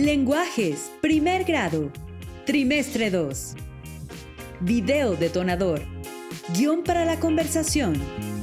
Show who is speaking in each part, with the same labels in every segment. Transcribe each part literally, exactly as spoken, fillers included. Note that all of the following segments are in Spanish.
Speaker 1: Lenguajes, primer grado, trimestre dos. Video detonador, guión para la conversación.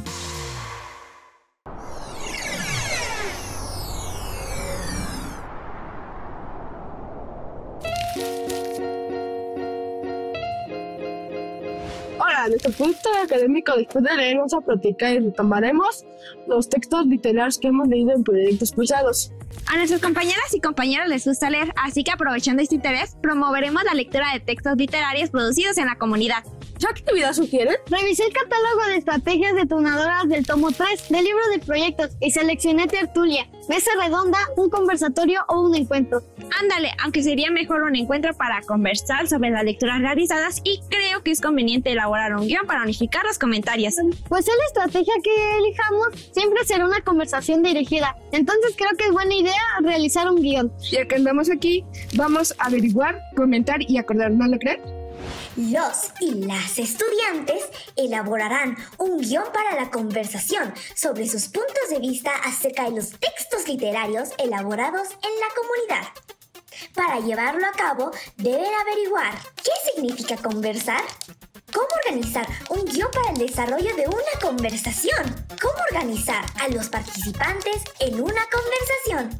Speaker 2: Hola, en este punto académico, después de leer, vamos a platicar y retomaremos los textos literarios que hemos leído en proyectos pasados.
Speaker 3: A nuestras compañeras y compañeros les gusta leer, así que aprovechando este interés, promoveremos la lectura de textos literarios producidos en la comunidad.
Speaker 2: ¿Qué actividad sugieren?
Speaker 4: Revisé el catálogo de estrategias detonadoras del tomo tres del libro de proyectos y seleccioné tertulia, mesa redonda, un conversatorio o un encuentro.
Speaker 3: Ándale, aunque sería mejor un encuentro para conversar sobre las lecturas realizadas y creo que es conveniente elaborar un guión para unificar los comentarios.
Speaker 4: Pues sea la estrategia que elijamos, siempre será una conversación dirigida. Entonces creo que es buena idea realizar un guión.
Speaker 2: Ya que andamos aquí, vamos a averiguar, comentar y acordar, ¿no lo creen?
Speaker 5: Los y las estudiantes elaborarán un guión para la conversación sobre sus puntos de vista acerca de los textos literarios elaborados en la comunidad. Para llevarlo a cabo, deben averiguar qué significa conversar, cómo organizar un guión para el desarrollo de una conversación, cómo organizar a los participantes en una conversación.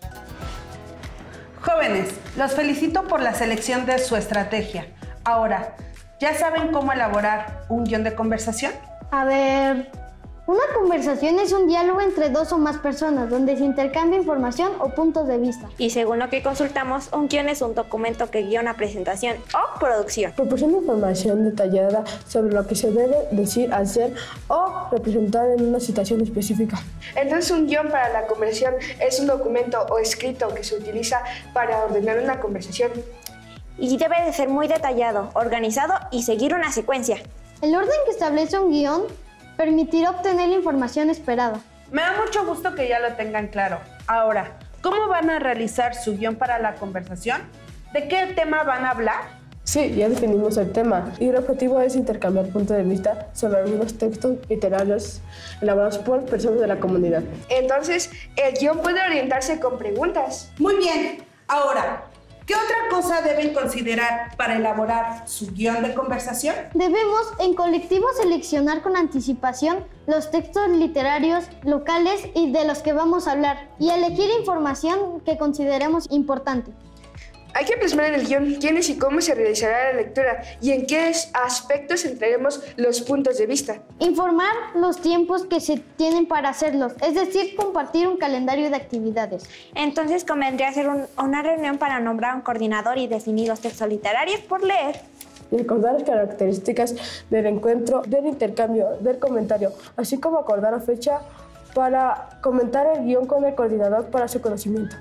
Speaker 6: Jóvenes, los felicito por la selección de su estrategia. Ahora, ¿ya saben cómo elaborar un guión de conversación?
Speaker 4: A ver, una conversación es un diálogo entre dos o más personas donde se intercambia información o puntos de vista.
Speaker 3: Y según lo que consultamos, un guión es un documento que guía una presentación o producción.
Speaker 2: Proporciona información detallada sobre lo que se debe decir, hacer o representar en una situación específica. Entonces, un guión para la conversación es un documento o escrito que se utiliza para ordenar una conversación.
Speaker 3: Y debe de ser muy detallado, organizado y seguir una secuencia.
Speaker 4: El orden que establece un guión permitirá obtener la información esperada.
Speaker 6: Me da mucho gusto que ya lo tengan claro. Ahora, ¿cómo van a realizar su guión para la conversación? ¿De qué tema van a hablar?
Speaker 2: Sí, ya definimos el tema y el objetivo es intercambiar puntos de vista sobre algunos textos literarios elaborados por personas de la comunidad. Entonces, el guión puede orientarse con preguntas.
Speaker 6: Muy bien. Ahora, ¿qué otra cosa deben considerar para elaborar su guión de conversación?
Speaker 4: Debemos, en colectivo, seleccionar con anticipación los textos literarios locales y de los que vamos a hablar y elegir información que consideremos importante.
Speaker 2: Hay que plasmar en el guión quiénes y cómo se realizará la lectura y en qué aspectos entreguemos los puntos de vista.
Speaker 4: Informar los tiempos que se tienen para hacerlos, es decir, compartir un calendario de actividades.
Speaker 3: Entonces convendría hacer un, una reunión para nombrar un coordinador y definir los textos literarios por leer.
Speaker 2: Y recordar las características del encuentro, del intercambio, del comentario, así como acordar la fecha para comentar el guión con el coordinador para su conocimiento.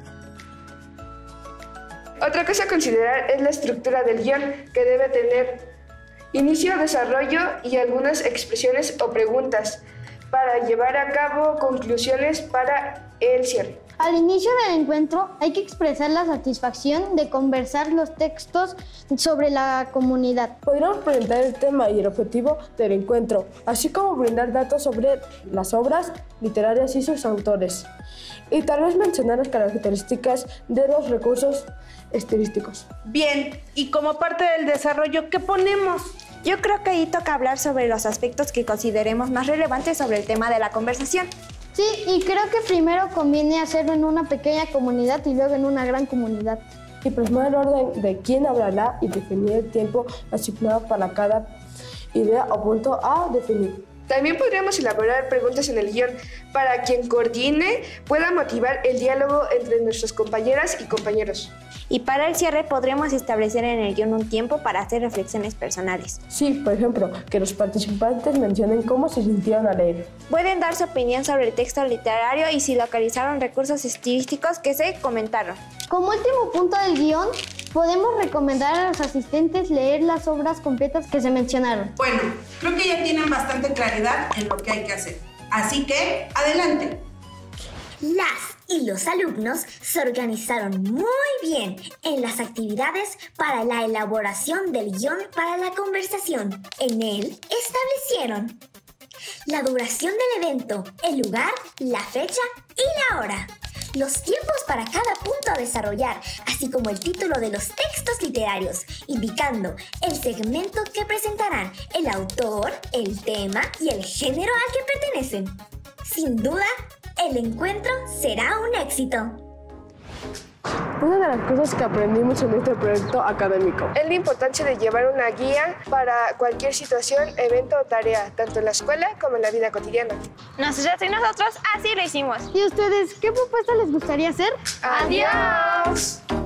Speaker 2: Otra cosa a considerar es la estructura del guión, que debe tener inicio, desarrollo y algunas expresiones o preguntas para llevar a cabo conclusiones para el cierre.
Speaker 4: Al inicio del encuentro hay que expresar la satisfacción de conversar los textos sobre la comunidad.
Speaker 2: Podríamos presentar el tema y el objetivo del encuentro, así como brindar datos sobre las obras literarias y sus autores. Y tal vez mencionar las características de los recursos estilísticos.
Speaker 6: Bien, y como parte del desarrollo, ¿qué ponemos?
Speaker 3: Yo creo que ahí toca hablar sobre los aspectos que consideremos más relevantes sobre el tema de la conversación.
Speaker 4: Sí, y creo que primero conviene hacerlo en una pequeña comunidad y luego en una gran comunidad.
Speaker 2: Y plasmar el orden de quién hablará y definir el tiempo asignado para cada idea o punto a definir. También podríamos elaborar preguntas en el guión para quien coordine pueda motivar el diálogo entre nuestras compañeras y compañeros.
Speaker 3: Y para el cierre podremos establecer en el guión un tiempo para hacer reflexiones personales.
Speaker 2: Sí, por ejemplo, que los participantes mencionen cómo se sintieron al leer.
Speaker 3: Pueden dar su opinión sobre el texto literario y si localizaron recursos estilísticos que se comentaron.
Speaker 4: Como último punto del guión, podemos recomendar a los asistentes leer las obras completas que se mencionaron.
Speaker 6: Bueno, creo que ya tienen bastante claridad en lo que hay que hacer. Así que, adelante.
Speaker 5: Las y los alumnos se organizaron muy bien en las actividades para la elaboración del guión para la conversación. En él establecieron la duración del evento, el lugar, la fecha y la hora, los tiempos para cada punto a desarrollar, así como el título de los textos literarios, indicando el segmento que presentarán, el autor, el tema y el género al que pertenecen. Sin duda, el encuentro será un éxito.
Speaker 2: Una de las cosas que aprendimos en este proyecto académico es la importancia de llevar una guía para cualquier situación, evento o tarea, tanto en la escuela como en la vida cotidiana.
Speaker 3: Nosotras y nosotros así lo hicimos.
Speaker 4: ¿Y ustedes qué propuesta les gustaría hacer?
Speaker 2: ¡Adiós!